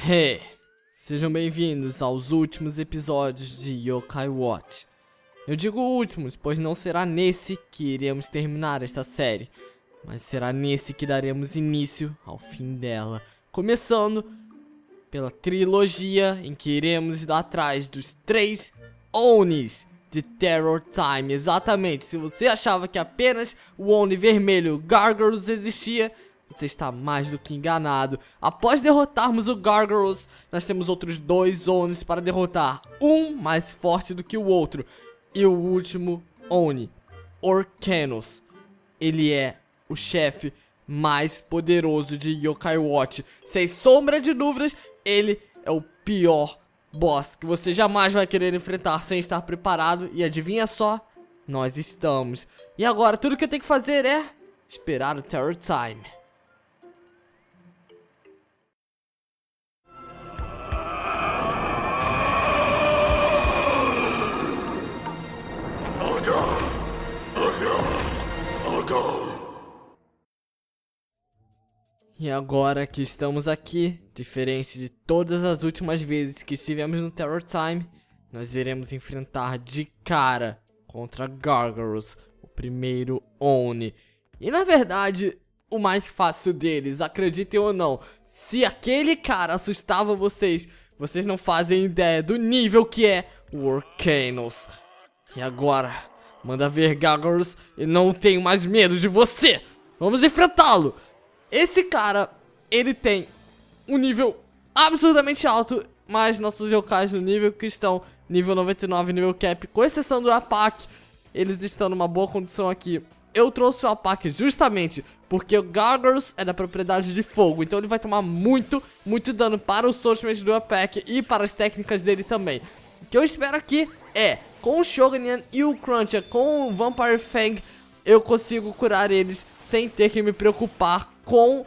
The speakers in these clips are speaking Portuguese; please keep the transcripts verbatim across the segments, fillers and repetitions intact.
Hey, sejam bem-vindos aos últimos episódios de Yokai Watch. Eu digo últimos, pois não será nesse que iremos terminar esta série, mas será nesse que daremos início ao fim dela, começando pela trilogia em que iremos ir atrás dos três Onis de Terror Time. Exatamente, se você achava que apenas o Oni vermelho Gargoyles existia, você está mais do que enganado. Após derrotarmos o Gargoyles, nós temos outros dois Onis para derrotar, um mais forte do que o outro. E o último Oni, Orcanos, ele é o chefe mais poderoso de Yokai Watch. Sem sombra de dúvidas, ele é o pior boss que você jamais vai querer enfrentar sem estar preparado. E adivinha só, nós estamos. E agora, tudo que eu tenho que fazer é esperar o Terror Time. E agora que estamos aqui, diferente de todas as últimas vezes que estivemos no Terror Time, nós iremos enfrentar de cara contra Gargoyles, o primeiro Oni. E na verdade, o mais fácil deles, acreditem ou não, se aquele cara assustava vocês, vocês não fazem ideia do nível que é o Orcanos. E agora, manda ver, Gargoyles, eu não tenho mais medo de você! Vamos enfrentá-lo! Esse cara, ele tem um nível absurdamente alto, mas nossos yokais no nível que estão nível noventa e nove, nível cap, com exceção do Apak, eles estão numa boa condição aqui. Eu trouxe o Apak justamente porque o Gargoyles é da propriedade de fogo, então ele vai tomar muito, muito dano para os ultimates do Apak e para as técnicas dele também. O que eu espero aqui é, com o Shogunyan e o Cruncher, com o Vampire Fang, eu consigo curar eles sem ter que me preocupar com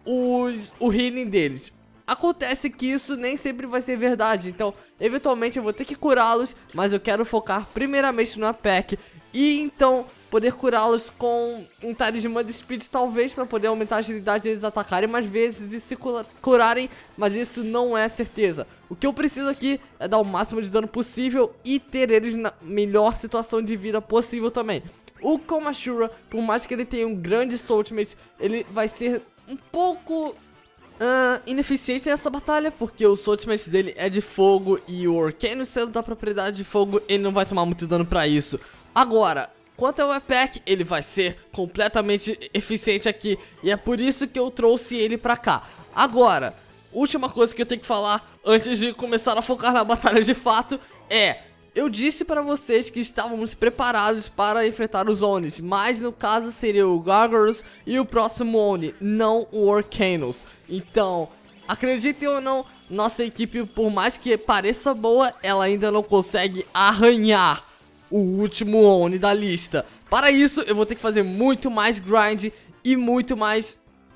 os, o healing deles. Acontece que isso nem sempre vai ser verdade, então eventualmente eu vou ter que curá-los, mas eu quero focar primeiramente no Apak e então poder curá-los com um talismã de speed talvez, para poder aumentar a agilidade deles atacarem mais vezes e se curarem, mas isso não é certeza. O que eu preciso aqui é dar o máximo de dano possível e ter eles na melhor situação de vida possível também. O Komashura, por mais que ele tenha um grande ultimate, ele vai ser um pouco uh, ineficiente nessa batalha, porque o ultimate dele é de fogo e o Orcanos sendo da propriedade de fogo, ele não vai tomar muito dano pra isso. Agora, quanto ao Apak, ele vai ser completamente eficiente aqui, e é por isso que eu trouxe ele pra cá. Agora, última coisa que eu tenho que falar antes de começar a focar na batalha de fato é: eu disse para vocês que estávamos preparados para enfrentar os Onis, mas no caso seria o Gargoyles e o próximo Oni, não o Orcanos. Então, acreditem ou não, nossa equipe, por mais que pareça boa, ela ainda não consegue arranhar o último Oni da lista. Para isso, eu vou ter que fazer muito mais grind e muito mais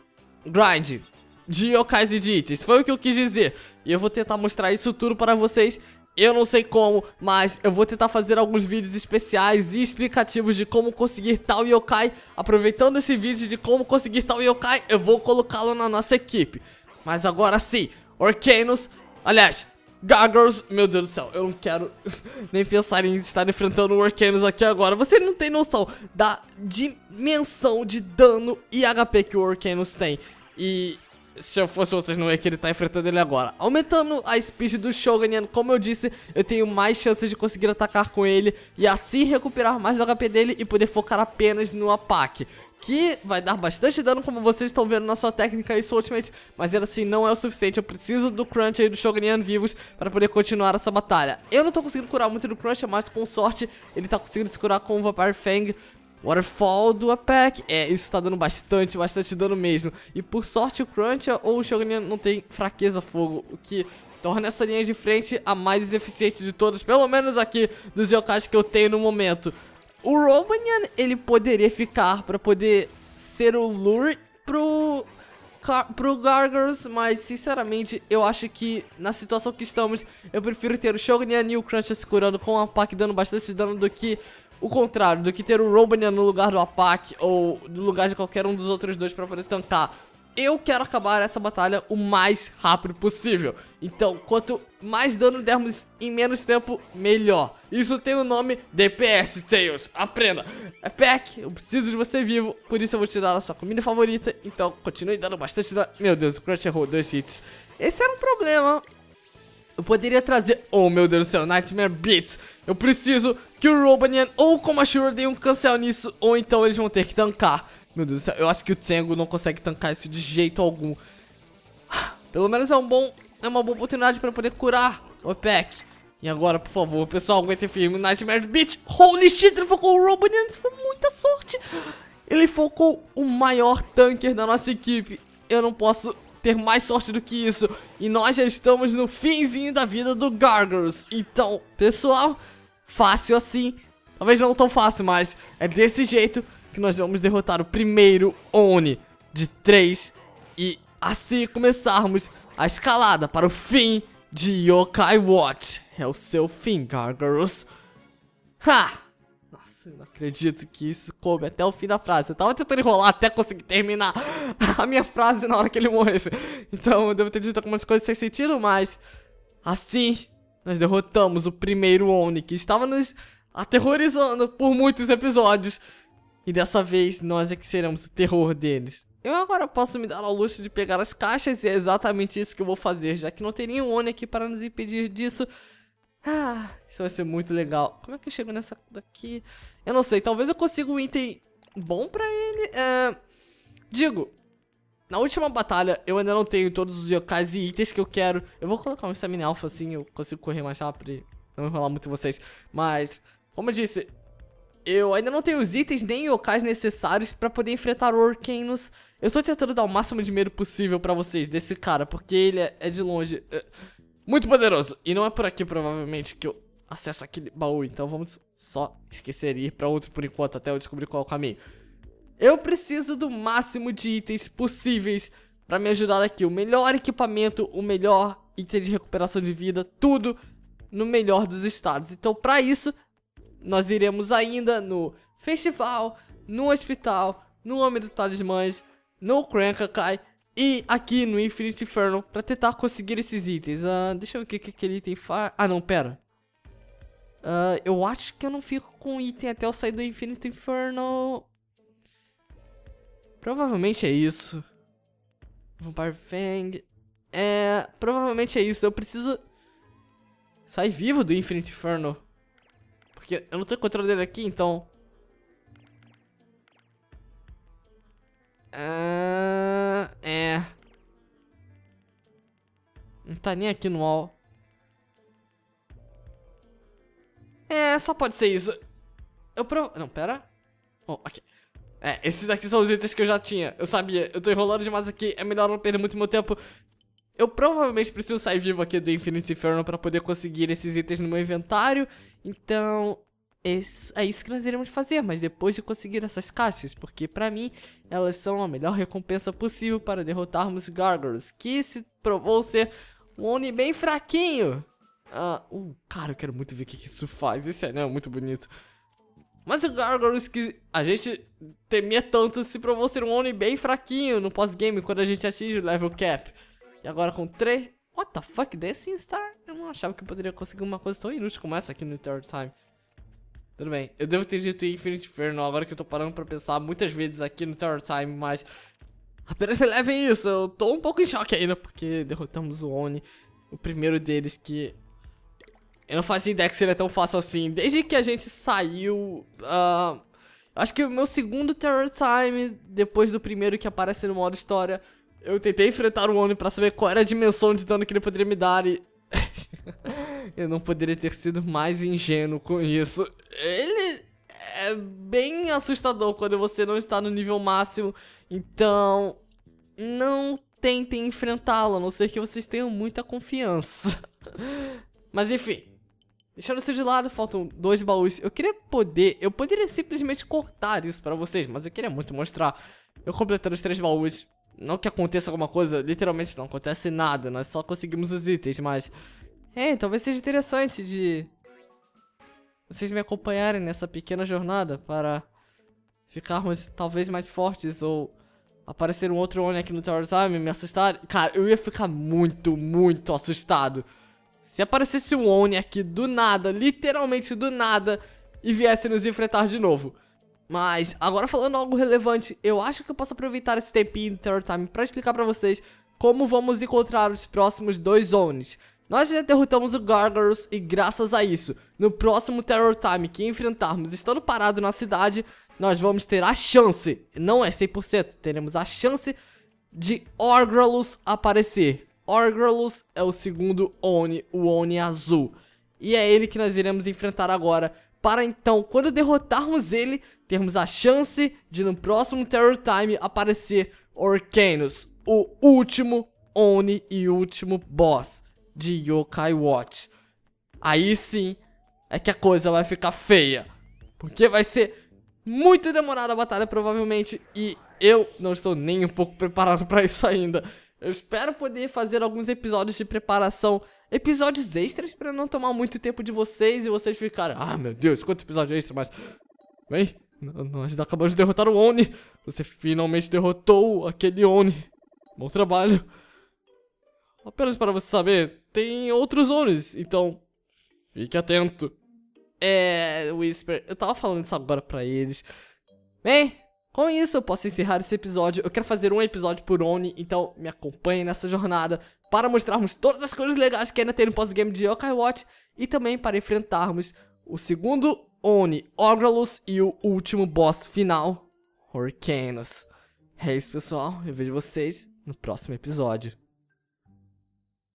grind de yokais e de itens. Foi o que eu quis dizer. E eu vou tentar mostrar isso tudo para vocês. Eu não sei como, mas eu vou tentar fazer alguns vídeos especiais e explicativos de como conseguir tal yokai. Aproveitando esse vídeo de como conseguir tal yokai, eu vou colocá-lo na nossa equipe. Mas agora sim, Orcanos, aliás, Gargoyles, meu Deus do céu, eu não quero nem pensar em estar enfrentando o Orcanos aqui agora. Você não tem noção da dimensão de dano e H P que o Orcanos tem. E se eu fosse vocês, não ia querer estar enfrentando ele agora. Aumentando a speed do Shogunyan, como eu disse, eu tenho mais chances de conseguir atacar com ele e assim recuperar mais do H P dele e poder focar apenas no Apak, que vai dar bastante dano, como vocês estão vendo na sua técnica e sua ultimate, mas ainda assim não é o suficiente. Eu preciso do Cruncher e do Shogunyan vivos para poder continuar essa batalha. Eu não tô conseguindo curar muito do Cruncher, mas com sorte ele tá conseguindo se curar com o Vampire Fang. Waterfall do Apak, é, isso tá dando bastante, bastante dano mesmo. E por sorte o Cruncher ou o Shogunyan não tem fraqueza a fogo, o que torna essa linha de frente a mais eficiente de todas, pelo menos aqui dos yokais que eu tenho no momento. O Robanyan, ele poderia ficar pra poder ser o lure pro, pro Gargoyles, mas sinceramente eu acho que na situação que estamos, eu prefiro ter o Shogunyan e o Cruncher se curando com o Apak dando bastante dano do que o contrário, do que ter o Robanyan no lugar do Apak ou no lugar de qualquer um dos outros dois pra poder tancar eu quero acabar essa batalha o mais rápido possível. Então, quanto mais dano dermos em menos tempo, melhor. Isso tem o nome D P S, Tails. Aprenda. É Pack, eu preciso de você vivo, por isso eu vou te dar a sua comida favorita. Então, continue dando bastante dano. Meu Deus, o Crunch errou dois hits. Esse era um problema. Eu poderia trazer... Oh, meu Deus do céu, Nightmare Beats. Eu preciso que o Robanian ou o Komashura deem um cancel nisso, ou então eles vão ter que tancar. Meu Deus do céu, eu acho que o Tsengo não consegue tancar isso de jeito algum. Pelo menos é um bom... É uma boa oportunidade para poder curar o Pack. E agora, por favor, pessoal, aguentem firme. Nightmare Beat. Holy shit, ele focou o Robanian. Isso foi muita sorte. Ele focou o maior tanker da nossa equipe. Eu não posso... ter mais sorte do que isso. E nós já estamos no finzinho da vida do Gargurus. Então, pessoal, fácil assim. Talvez não tão fácil, mas é desse jeito que nós vamos derrotar o primeiro Oni de três. E assim começarmos a escalada para o fim de Yokai Watch. É o seu fim, Gargurus. Ha! Eu não acredito que isso coube até o fim da frase. Eu tava tentando enrolar até conseguir terminar a minha frase na hora que ele morresse. Então eu devo ter dito algumas coisas sem sentido, mas... assim, nós derrotamos o primeiro Oni que estava nos aterrorizando por muitos episódios. E dessa vez nós é que seremos o terror deles. Eu agora posso me dar ao luxo de pegar as caixas e é exatamente isso que eu vou fazer, já que não tem nenhum Oni aqui para nos impedir disso. Ah, isso vai ser muito legal. Como é que eu chego nessa daqui? Eu não sei, talvez eu consiga um item bom pra ele. É... Digo, na última batalha eu ainda não tenho todos os yokais e itens que eu quero. Eu vou colocar um stamina alpha assim, eu consigo correr mais rápido e não enrolar muito vocês. Mas, como eu disse, eu ainda não tenho os itens nem yokais necessários pra poder enfrentar o Orcanos. Eu tô tentando dar o máximo de medo possível pra vocês desse cara, porque ele é, é de longe... É... muito poderoso. E não é por aqui, provavelmente, que eu acesso aquele baú. Então vamos só esquecer e ir pra outro por enquanto, até eu descobrir qual é o caminho. Eu preciso do máximo de itens possíveis pra me ajudar aqui. O melhor equipamento, o melhor item de recuperação de vida, tudo no melhor dos estados. Então pra isso, nós iremos ainda no festival, no hospital, no Homem do Talismãs, no Crankakai e aqui no Infinite Inferno pra tentar conseguir esses itens. uh, Deixa eu ver o que, que aquele item faz. Ah não, pera uh, eu acho que eu não fico com item até eu sair do Infinite Inferno. Provavelmente é isso. Vampire Fang. É, provavelmente é isso. Eu preciso sair vivo do Infinite Inferno, porque eu não tô encontrando ele aqui, então Uh, é. Não tá nem aqui no wall. É, só pode ser isso. Eu prov... Não, pera. Oh, aqui. É, esses aqui são os itens que eu já tinha. Eu sabia, eu tô enrolando demais aqui. É melhor não perder muito meu tempo. Eu provavelmente preciso sair vivo aqui do Infinite Inferno pra poder conseguir esses itens no meu inventário. Então... Isso, é isso que nós iremos fazer, mas depois de conseguir essas caixas, porque pra mim elas são a melhor recompensa possível para derrotarmos Gargurus, que se provou ser um Oni bem fraquinho. Ah, uh, cara, eu quero muito ver o que, que isso faz. Esse anel é muito bonito. Mas o Gargurus que a gente temia tanto se provou ser um Oni bem fraquinho no pós-game quando a gente atinge o level cap. E agora com três... What the fuck, Dancing Star? Eu não achava que eu poderia conseguir uma coisa tão inútil como essa aqui no Third Time. Tudo bem, eu devo ter dito Infinite Inferno agora que eu tô parando pra pensar muitas vezes aqui no Terror Time, mas apenas relevem isso, eu tô um pouco em choque ainda, porque derrotamos o Oni, o primeiro deles que eu não fazia ideia que seria tão fácil assim, desde que a gente saiu, uh, acho que o meu segundo Terror Time, depois do primeiro que aparece no modo história, eu tentei enfrentar o Oni pra saber qual era a dimensão de dano que ele poderia me dar e... eu não poderia ter sido mais ingênuo com isso. Ele é bem assustador quando você não está no nível máximo. Então, não tentem enfrentá-lo, a não ser que vocês tenham muita confiança. Mas enfim, deixando isso de lado, faltam dois baús. Eu queria poder, eu poderia simplesmente cortar isso pra vocês, mas eu queria muito mostrar. Eu completando os três baús, não que aconteça alguma coisa, literalmente não acontece nada, nós só conseguimos os itens, mas... É, talvez seja interessante de vocês me acompanharem nessa pequena jornada para ficarmos talvez mais fortes ou aparecer um outro Oni aqui no Tower Time e me assustar, cara, eu ia ficar muito, muito assustado. Se aparecesse um Oni aqui do nada, literalmente do nada, e viesse nos enfrentar de novo. Mas, agora falando algo relevante, eu acho que eu posso aproveitar esse tempinho do Terror Time pra explicar pra vocês como vamos encontrar os próximos dois Onis. Nós já derrotamos o Gargarus e graças a isso, no próximo Terror Time que enfrentarmos estando parado na cidade, nós vamos ter a chance, não é cem por cento, teremos a chance de Orgralus aparecer. Orgralus é o segundo Oni, o Oni azul. E é ele que nós iremos enfrentar agora, para então, quando derrotarmos ele, termos a chance de no próximo Terror Time aparecer Orcanos, o último Oni e último boss de Yokai Watch. Aí sim é que a coisa vai ficar feia, porque vai ser muito demorada a batalha provavelmente, e eu não estou nem um pouco preparado para isso ainda. Eu espero poder fazer alguns episódios de preparação, episódios extras para não tomar muito tempo de vocês e vocês ficarem, ah meu Deus, quanto episódio extra, mas bem, nós acabamos de derrotar o Oni. Você finalmente derrotou aquele Oni. Bom trabalho. Apenas para você saber, tem outros Onis, então fique atento. É, Whisper, eu tava falando isso agora pra eles. Bem, com isso eu posso encerrar esse episódio. Eu quero fazer um episódio por Oni, então me acompanhe nessa jornada para mostrarmos todas as coisas legais que ainda tem no pós-game de Yokai Watch e também para enfrentarmos o segundo Oni, Orgralus, e o último boss final, Orcanos. É isso, pessoal, eu vejo vocês no próximo episódio.